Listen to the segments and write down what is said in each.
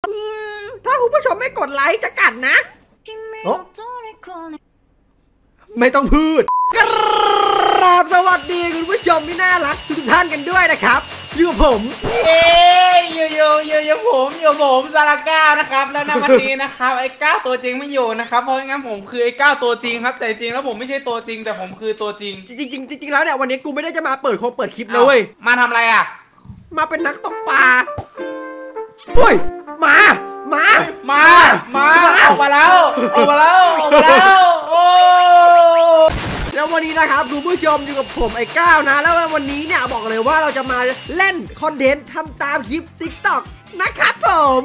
ถ้าคุณผู้ชมไม่กดไลค์จะกัดนะโอ้ไม่ต้องพูดกราบสวัสดีคุณผู้ชมที่น่ารักทุกท่านกันด้วยนะครับอยู่กับผมอยู่ผมซาราก้านะครับแล้วในวันนี้นะครับไอ้ก้าตัวจริงไม่อยู่นะครับเพราะงั้นผมคือไอ้ก้าตัวจริงครับแต่จริงแล้วผมไม่ใช่ตัวจริงแต่ผมคือตัวจริงจริงแล้วเนี่ยวันนี้กูไม่ได้จะมาเปิดคลิปนะเว้ยมาทำอะไรอ่ะมาเป็นนักตกปลาเฮ้ยมาออกมาแล้วโอ้แล้ววันนี้นะครับคุณผู้ชมอยู่กับผมไอ้ก้าวนะแล้ววันนี้เนี่ยบอกเลยว่าเราจะมาเล่นคอนเทนต์ทำตามคลิป TikTok นะครับผม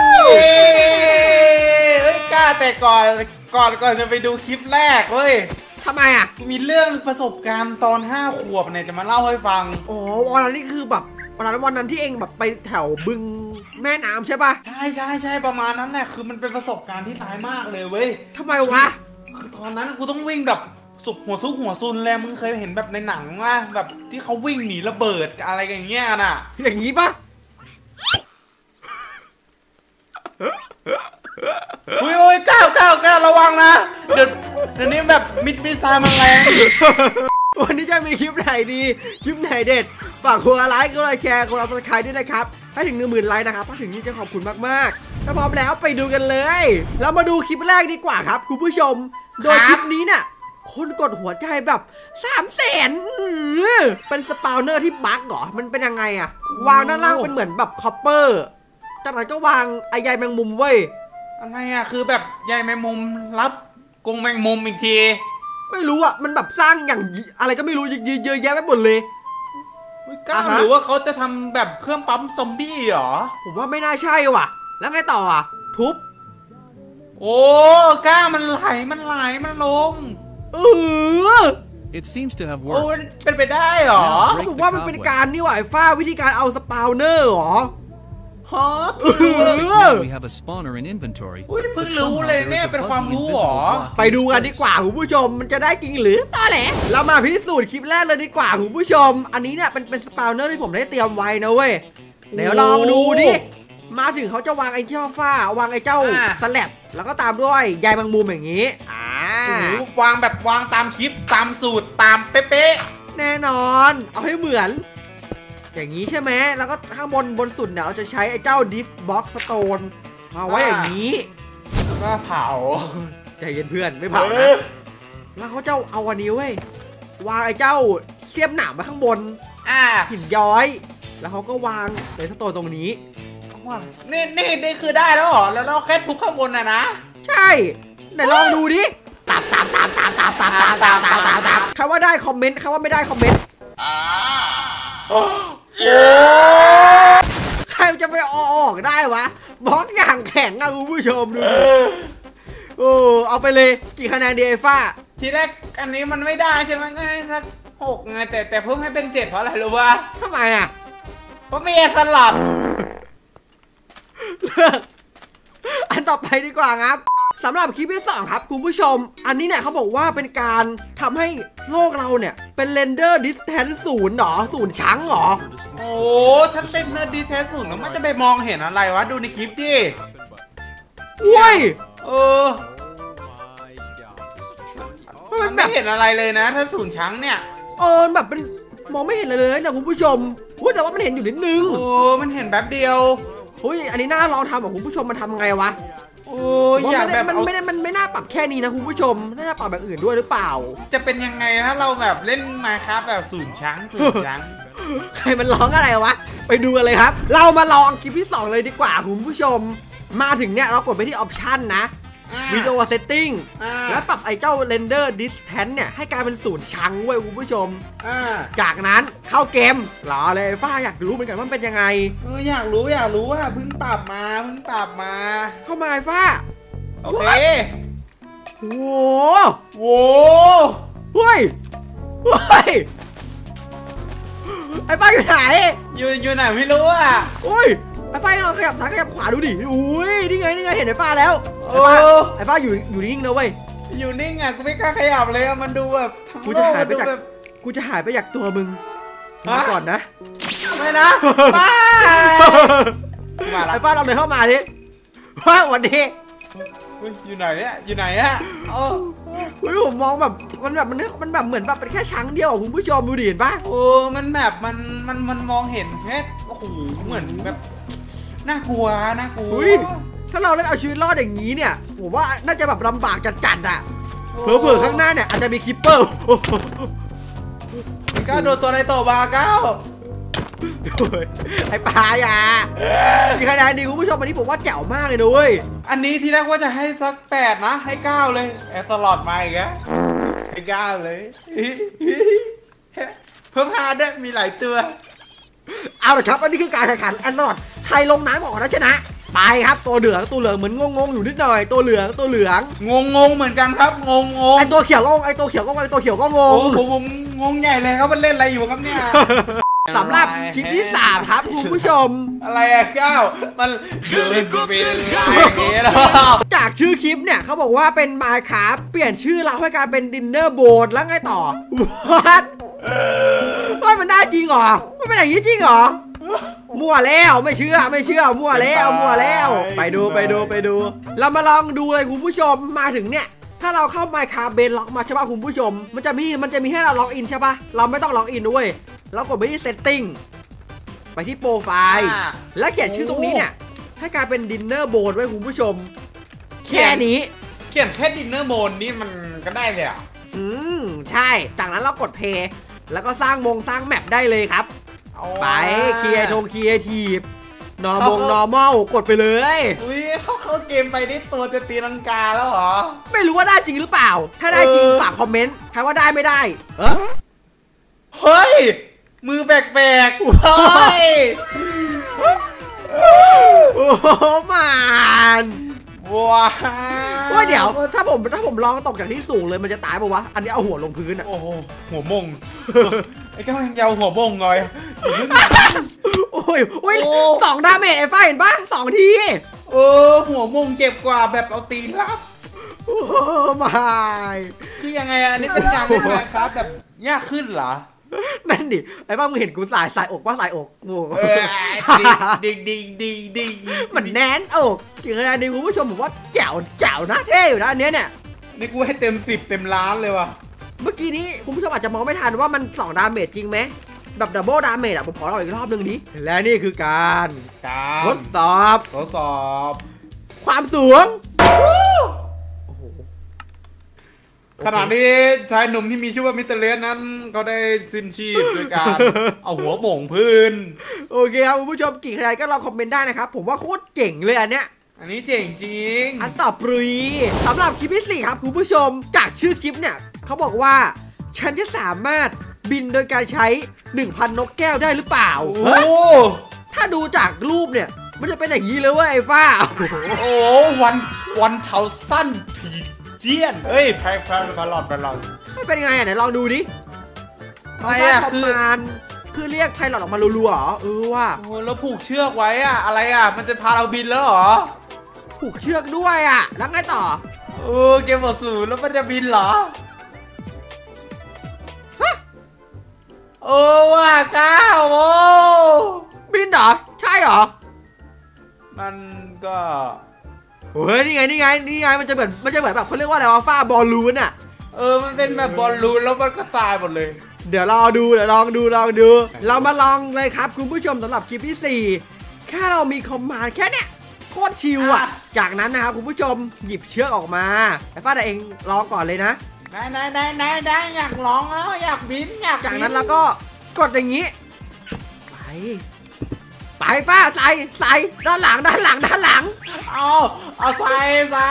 เฮ้ยก้าแต่ก่อนจะไปดูคลิปแรกเว้ยทำไมอ่ะมีเรื่องประสบการณ์ตอน5 ขวบเนี่ยจะมาเล่าให้ฟังอ๋อวันนั้นนี่คือแบบวันนั้นที่เองแบบไปแถวบึงแม่น้ำใช่ป่ะใช่ประมาณนั้นแหละคือมันเป็นประสบการณ์ที่ร้ายมากเลยเว้ยทำไมวะคือตอนนั้นกูต้องวิ่งแบบสุกหัวซุกหัวซุนเลยมึงเคยเห็นแบบในหนังว่าแบบที่เขาวิ่งหนีระเบิดอะไรอย่างเงี้ยน่ะอย่างงี้ป่ะอุ้ยก้าวระวังนะเดี๋ยวนี้แบบมิสไซล์มันแรงวันนี้จะมีคลิปไหนดีคลิปไหนเด็ดฝากคนไลค์ก็เลยแชร์คนเอาสไครต์ด้วยนะครับให้ถึง 10,000 ไลค์นะครับถ้าถึงนี้จะขอบคุณมากๆถ้าพร้อมแล้วไปดูกันเลยเรามาดูคลิปแรกดีกว่าครับคุณผู้ชมโดยคลิปนี้เนี่ยคนกดหัวใจแบบ300,000เป็นสปาวเนอร์ที่บั๊กเหรอมันเป็นยังไงอะวางด้านล่างเป็นเหมือนแบบคอปเปอร์จากนั้นก็วางไอ้ใยแมงมุมเว้ยอะไรอะคือแบบใยแมงมุมรับกรงแมงมุมอีกทีไม่รู้อะมันแบบสร้างอย่างอะไรก็ไม่รู้เยอะแยะไปหมดเลยก้าหรือว่าเขาจะทำแบบเครื่องปั๊มซอมบี้เหรอผมว่าไม่น่าใช่ว่ะแล้วไงต่ออะทุบโอ้ก้ามันไหลมันลง It seems to have worked โอ้เป็นไปได้เหรอผมว่ามันเป็นการนี่หว่าไอ้ฟ้าวิธีการเอาสปาวเนอร์เหรอฮะ We have a spawner in inventory เพิ่งรู้เลยเนี่ยเป็นความรู้หรอไปดูกันดีกว่าคุณผู้ชมมันจะได้จริงหรือตอแหลเรามาพิสูจน์คลิปแรกเลยดีกว่าคุณผู้ชมอันนี้เนี่ยเป็นสปาวเนอร์ที่ผมได้เตรียมไว้นะเว้ยเดี๋ยวลองดูดิมาถึงเขาจะวางไอ้เจ้าฟ้าวางไอ้เจ้าสแลบแล้วก็ตามด้วยใยแมงมุมอย่างนี้วางตามคลิปตามสูตรตามเป๊ะแน่นอนเอาให้เหมือนอย่างนี้ใช่ไหมแล้วก็ข้างบนสุดเนี่ยเราจะใช้ไอ้เจ้าดิฟบ็อกสโตนมาไว้อย่างนี้ก็เผาใจเย็นเพื่อนไม่เผานะแล้วเขาจะเอาอันนี้เว้ยวางไอ้เจ้าเสียบหนามไว้ข้างบนหินย้อยแล้วเขาก็วางเลสโตนตรงนี้นี่คือได้แล้วเหรอแล้วเราแค่ทุบข้างบนนะใช่ไหนลองดูดิตามใครว่าได้คอมเมนต์ใครว่าไม่ได้คอมเมนต์ใครจะไปออกได้วะบล็อกอย่างแข็งอะคุณผู้ชมดูโอ้เอาไปเลยกี่คะแนนดีไอ้ฟ้าทีแรกอันนี้มันไม่ได้ใช่ไหมก็ให้สัก6ไงแต่เพิ่มให้เป็น7เพราะอะไรรู้ป่ะทำไมอะเพราะไม่สลับอันต่อไปดีกว่าครับสำหรับคลิปที่2ครับคุณผู้ชมอันนี้เนี่ยเขาบอกว่าเป็นการทำให้โลกเราเนี่ยเป็นเรนเดอร์ดิสแทนซ์0หรอ0ชั้งหรอโอ้ถ้าเป็นเรนเดอร์ดิสแทนซ์0แล้วมันจะไปมองเห็นอะไรวะดูในคลิปดิเว้ยมันไม่เห็นอะไรเลยนะถ้า0ชั้งเนี่ยแบบเป็นมองไม่เห็นเลยนะคุณผู้ชมแต่ว่ามันเห็นอยู่นิดนึงมันเห็นแป๊บเดียวอันนี้น่าลองทำของคุณผู้ชมมันทำไงวะอยากแบบมันไม่น่าปรับแค่นี้นะคุณผู้ชมน่าจะปรับแบบอื่นด้วยหรือเปล่าจะเป็นยังไงถ้าเราแบบเล่นมาครับแบบ0ชั้งใครมันร้องอะไรวะไปดูกันเลยครับเรามาลองคลิปที่2เลยดีกว่าคุณผู้ชมมาถึงเนี่ยเรากดไปที่ออปชั่นนะวิดีโอเซตติ้งแล้วปรับไอ้เจ้าเรนเดอร์ดิสแทนเนี่ยให้กลายเป็น0ชั้งเว้ยคุณผู้ชมจากนั้นเข้าเกมรอเลยฟ้าอยากรู้เหมือนกันว่าเป็นยังไงอยากรู้ว่าเพิ่งปรับมาเข้ามาไอ้ฟ้าโอเคโว้เฮ้ยไอ้ฟ้าอยู่ไหนอยู่ไหนไม่รู้อ่ะไอ้ฟ้าลองขยับซ้ายขยับขวาดูดินี่ไงเห็นไอ้ฟ้าแล้วไอ้ฟ้าอยู่นิ่งนะเว้ยอยู่นิ่งอ่ะกูไม่กล้าขยับเลยมันดูแบบกูจะหายไปจากตัวมึงมาก่อนนะไม่นะไอ้ฟ้าเราเดินเข้ามาดิว่าวันนี้อยู่ไหนเนี่ยอยู่ไหนอะผมมองแบบมันแบบเหมือนแบบเป็นแค่ช้างเดียวคุณผู้ชมดูดิเห็นปะมันแบบมันมองเห็นแค่โอ้โหเหมือนแบบน่ากลัวถ้าเราเล่นเอาชีวิตรอดอย่างนี้เนี่ยผมว่าน่าจะแบบลำบากจัดๆอ่ะเผลอๆข้างหน้าเนี่ยอาจจะมีคิปเปอร์ก้าวโดนตัวอะไรต่อบาก้าวไอ้ปลาอย่ามีคะแนนดีคุณผู้ชมวันนี้ผมว่าแจ๋วมากเลยด้วยอันนี้ที่แรกว่าจะให้สัก8นะให้9เลยแอร์ตลอดมาอีกอะให้9เลยเพิ่ม5ด้วยมีหลายตัวเอาละครับอันนี้คือการแข่งขันแอนตลอดใครลงน้ำก่อนนะชนะไปครับตัวเหลืองเหมือนงงอยู่นิดหน่อยตัวเหลืองงงเหมือนกันครับงงไอตัวเขียวก็งงผมงงใหญ่เลยครับมันเล่นอะไรอยู่ครับเนี่ยสำหรับคลิปที่3ครับคุณผู้ชมอะไรอะก้าวมันจากชื่อคลิปเนี่ยเขาบอกว่าเป็นมาคาเปลี่ยนชื่อเราให้กลายเป็นดินเนอร์โบนแล้วไงต่อว่ามันได้จริงเหรอมันเป็นอย่างนี้จริงเหรอมั่วแล้วไม่เชื่อมั่วแล้วไปดูเรามาลองดูเลยคุณผู้ชมมาถึงเนี่ยถ้าเราเข้า Minecraft เบนล็อกมาใช่ป่ะคุณผู้ชมมันจะมีให้เราล็อกอินใช่ป่ะเราไม่ต้องล็อกอินด้วยเรากดไปที่ setting ไปที่โปรไฟล์แล้วเขียนชื่อตรงนี้เนี่ยให้กลายเป็นดินเนอร์โบนไว้คุณผู้ชมแค่นี้เขียนแค่ดินเนอร์โบนนี่มันก็ได้เลยอ่ะใช่จากนั้นเรากดเพย์แล้วก็สร้างแมปได้เลยครับไปครีเอทีฟนอร์มอลกดไปเลยอุ้ยเขาเกมไปนี่ตัวจะตีลังกาแล้วเหรอไม่รู้ว่าได้จริงหรือเปล่าถ้าได้จริงฝากคอมเมนต์ใครว่าได้ไม่ได้เฮ้ยมือแปลกๆเฮ้ยโอ้มันว้าเดี๋ยวถ้าผมลองตกจากที่สูงเลยมันจะตายป่าวะอันนี้เอาหัวลงพื้นอ่ะโอ้โหหัวมงไอ้ก้าวยังยาวหัวมงเลยโอ้ย2 ดาเมจไอ้ฝ้ายเห็นป่ะ2 ทีหัวมงเจ็บกว่าแบบเอาตีนรับไม่คือยังไงอันนี้เป็นการเล่นแบบครับแบบยากขึ้นเหรอนั่นดิไอ้บ้ามึงเห็นกูสายอกป่ะสายอกโอ้ดิงมันแน่นอกถึงขนาดนี้คุณผู้ชมผมว่าแจ๋วนะเท่อยู่นะอันนี้เนี่ยนี่กูให้เต็ม10เต็มล้านเลยว่ะเมื่อกี้นี้คุณผู้ชมอาจจะมองไม่ทันว่ามัน2 ดาเมจจริงไหมแบบดับเบิลดาเมจอ่ะผมขอเราอีกรอบนึงดิและนี่คือการทดสอบความสูงขณะนี้ชายหนุ่มที่มีชื่อว่ามิสเตอร์เลสนั้นเขาได้สิ้นชีพด้วยการเอาหัวโป่งพื้นโอเคครับคุณผู้ชมกี่คะแนนก็ลองคอมเมนต์ได้นะครับผมว่าโคตรเก่งเลยอันเนี้ยอันนี้เจ๋งจริงอันต่อปรุยสำหรับคลิปที่4ครับคุณผู้ชมจากชื่อคลิปเนี่ยเขาบอกว่าฉันจะสามารถบินโดยการใช้ 1,000 นกแก้วได้หรือเปล่าถ้าดูจากรูปเนี่ยมันจะเป็นอย่างนี้เลยเว้ยไอ้ฟ้าวันเทาสั้นผีเจียนเฮ้ยแพงตลอดไม่เป็นไงอ่ะไหนลองดูดิอะไรอ่ะคือเรียกไพลอตออกมารัวๆเหรอว่ะแล้วผูกเชือกไว้อ่ะอะไรอ่ะมันจะพาเราบินแล้วเหรอผูกเชือกด้วยอ่ะแล้วไงต่อเกมบทสูแล้วมันจะบินเหรอว่าก้าวบินเหรอใช่เหรอมันก็เฮ้ยนี่ไงมันจะเหมือนแบบเขาเรียกว่าอะไรวะฟ้าบอลลูนอ่ะมันเป็นแบบบอลลูนแล้วมันก็ตายหมดเลยเดี๋ยวลองดูเรามาลองเลยครับคุณผู้ชมสำหรับคลิปที่4แค่เรามีคอมมานด์แค่เนี้ยโคตรชิลอ่ะจากนั้นนะครับคุณผู้ชมหยิบเชือกออกมาไอ้ฟ้าเองลองก่อนเลยนะได้อยากลองแล้วอยากบินจากนั้นเราก็กดอย่างนี้ไปป้าใส่ด้านหลังเอาใส่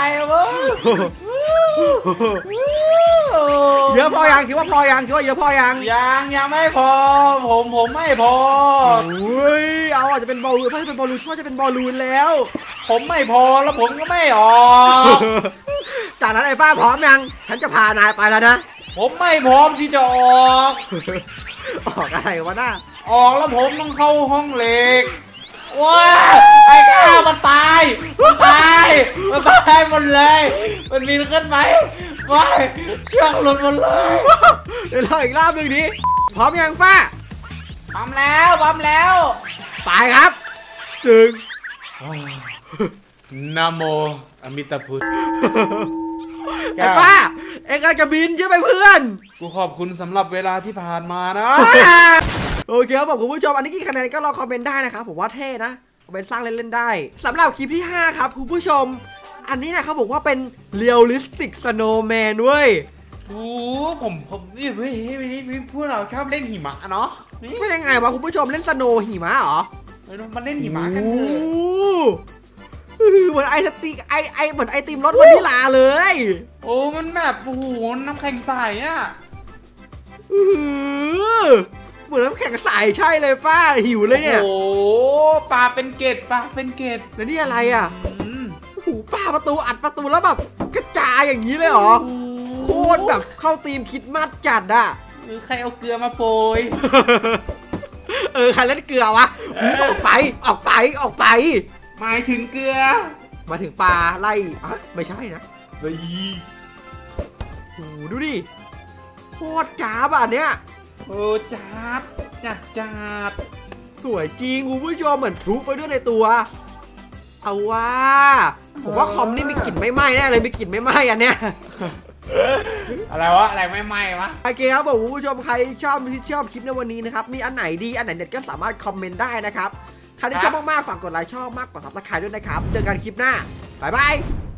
เยอะพอยังคิดว่าเยอะพอยังไม่พอผมไม่พอเอาอาจจะเป็นบอลลูนถ้าจะเป็นบอลลูนแล้วผมไม่พอแล้วผมก็ไม่ออกจากนั้นไอ้ป้าพร้อมยังฉันจะพานายไปแล้วนะผมไม่พร้อมที่จะออกอะไรวะน้าออกแล้วผมต้องเข้าห้องเหล็กว้าไอ้ก้ามันตายหมดเลยมันมีขึ้นไหมไม่เชือกหลุดหมดเลยเดี๋ยวรออีกรอบหนึ่งดิพร้อมยังฟ้าพร้อมแล้วไปครับตึงนะโมอมิตาพุทธไอ้ป้าเอ็งจะบินใช่ไหมเพื่อนกูขอบคุณสำหรับเวลาที่ผ่านมานะโอเคครับผมคุณผู้ชมอันนี้กี่คะแนนก็รอคอมเมนต์ได้นะครับผมว่าเท่นะเอาเป็นสร้างเล่นๆได้สำหรับคลิปที่ 5 ครับคุณผู้ชมอันนี้นะครับบอกว่าเป็นเรียลลิสติกสโนว์แมนเว้ยโอ้ผมนี่เฮ้ยพวกเราชอบเล่นหิมะเนาะนี่ไม่ได้ไงวะคุณผู้ชมเล่นสโนว์หิมะเหรอมาเล่นหิมะกันเถอะเหมือนไอสติกไอเหมือนไอติมรสวานิลาเลยโอ้มันแบบโอ้โหน้ำแข็งใสอ่ะเหมือนน้ำแข็งใสใช่เลยป้าหิวเลยเนี่ยโอ้ปลาเป็นเกล็ดแล้วนี่อะไรอ่ะอืมโอ้โหป้าประตูอัดประตูแล้วแบบกระจายอย่างนี้เลยเหรอโคตรแบบเข้าธีมคริดมาสจัดอ่ะใครเอาเกลือมาโปรยใครเล่นเกลือวะออกไปออกไปหมายถึงเกลือมาถึงปลาไล่อะไม่ใช่นะเฮ้ยโอ้โหดูดิโคตรจ้าบอ่ะเนี่ยโอ้จับสวยจริงคุณผู้ชมเหมือนพลุไปด้วยในตัว เอาว่าผมว่าคอมนี่มีกลิ่นไม่ไหม้แน่เลยมีกลิ่นไม่ไหม้อันเนี้ยอะไรวะอะไรไม่ไหม้วะโอเคครับผมคุณผู้ชมใครชอบคลิปในวันนี้นะครับมีอันไหนดีอันไหนเด็ดก็สามารถคอมเมนต์ได้นะครับใครที่ชอบมากๆฝากกดไลค์ชอบมากกดซับสไครต์ด้วยนะครับเจอกันคลิปหน้าบ๊ายบาย